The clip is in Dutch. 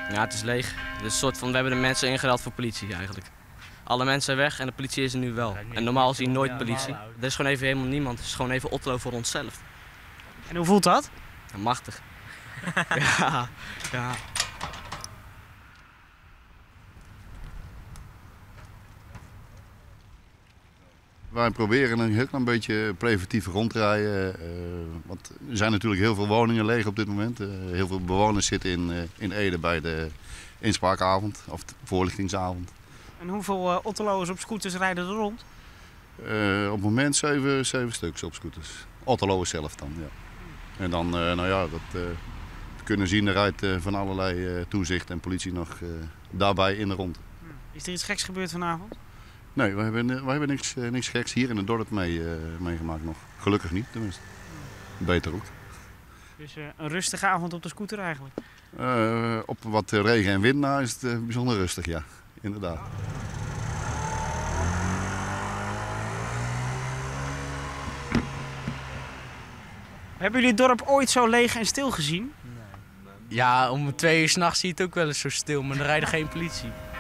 Ja, het is leeg. Het is een soort van, we hebben de mensen ingeruild voor politie eigenlijk. Alle mensen zijn weg en de politie is er nu wel. En normaal zie je nooit politie. Er is gewoon even helemaal niemand. Het is gewoon even Otterlo voor onszelf. En hoe voelt dat? Ja, machtig. Ja, ja. Wij proberen een heel klein beetje preventief rondrijden. Want er zijn natuurlijk heel veel woningen leeg op dit moment. Heel veel bewoners zitten in Ede bij de inspraakavond of de voorlichtingsavond. En hoeveel Otterlo'ers op scooters rijden er rond? Op het moment zeven stuks op scooters. Otterlo zelf dan, ja. En dan, we kunnen zien, er rijdt van allerlei toezicht en politie nog daarbij in de rond. Is er iets geks gebeurd vanavond? Nee, we hebben niks geks hier in het dorp meegemaakt nog. Gelukkig niet, tenminste. Beter ook. Dus een rustige avond op de scooter eigenlijk? Op wat regen en wind na is het bijzonder rustig, ja. Inderdaad. Hebben jullie het dorp ooit zo leeg en stil gezien? Ja, om 2 uur 's nachts zie je het ook wel eens zo stil, maar er rijdt geen politie.